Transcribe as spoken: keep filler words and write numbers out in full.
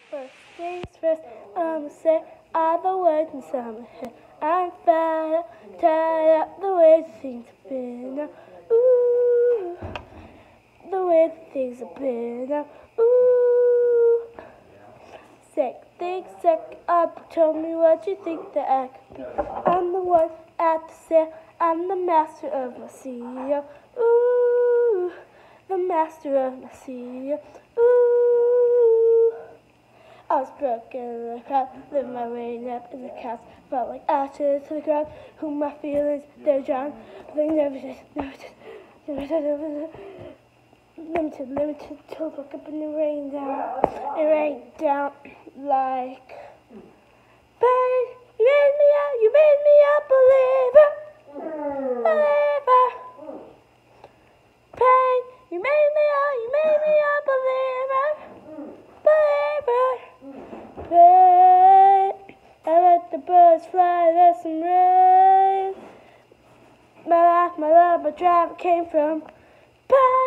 First things first, I'ma say all the words inside my head. I'm fed up, tired up the way things have been. Now. Ooh, the way things have been. Now. Ooh, sick, think sick up. Tell me what you think that I could be. I'm the one at the sail. I'm the master of my sea. Ooh, the master of my sea. Ooh. I was broken in the crowd, living my way up in the clouds. Felt like ashes to the ground. Who my feelings, they're drowned. They never just, never just, never just, never just. Limited, limited, till look up and it rained down. It rained down like. Pain, you made me out, you made me a believer. Believer. Pain, you made me out, you made me a believer. Believer. Pain, I let the birds fly, let some rain. My life, my love, my drive came from pain.